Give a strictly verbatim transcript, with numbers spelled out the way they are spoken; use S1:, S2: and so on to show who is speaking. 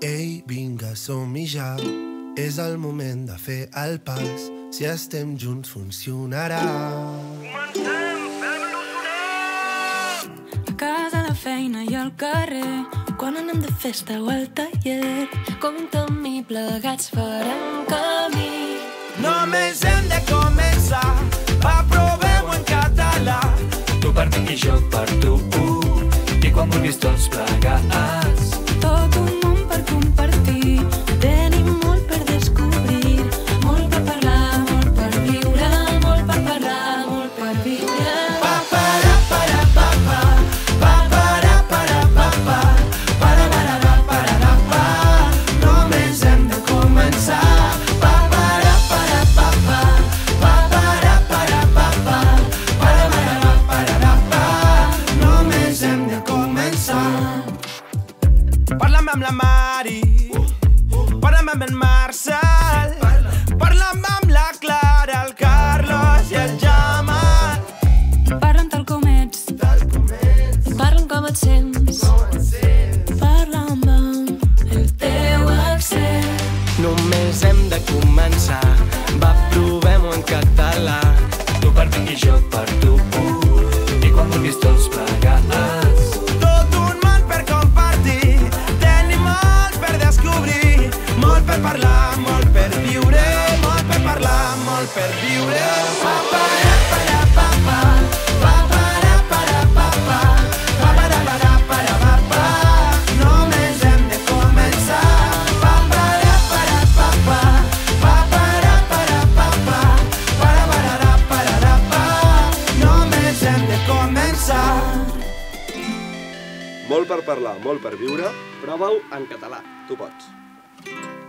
S1: Ei, vinga, som-hi ja. És el moment de fer el pas. Si estem junts funcionarà.
S2: Comencem, fem-lo sonar!
S3: A casa, a la feina i al carrer, quan anem de festa o al taller, compta amb mi, plegats farem camí.
S4: Només hem de començar, aproveu en català.
S5: Tu per mi i jo per tu, i quan vulguis tots plegats.
S3: Tot un món per compartir, tenim molt per descobrir, molt per parlar, molt per viure, molt per parlar, molt per viure.
S4: Pa para para pa pa, pa para para pa pa, para para para para pa. Només hem de començar, pa para para pa pa, pa para para pa pa, para para para pa. Només hem de començar. Parla'm amb la Mari, parla'm amb en Marcel, parla'm amb la Clara, el Carlos i el Jamal.
S3: Parla'm tal com ets, parla'm com et sents, parla'm amb el teu accent.
S4: Només hem de començar, va, provem-ho en català.
S5: Tu per mi i jo per tu, i quan vulguis tots plegats.
S4: Tot un món per compartir, tenim molt per descobrir, molt per parlar, molt per viure, molt per parlar, molt per viure. Pa para para pa pa, pa para para pa pa, pa para para para pa pa. Només hem de començar, pa para para pa pa, pa para para pa pa, para para para pa. Només hem de començar.
S6: Molt per parlar, molt per viure, prova-ho en català. Tu pots.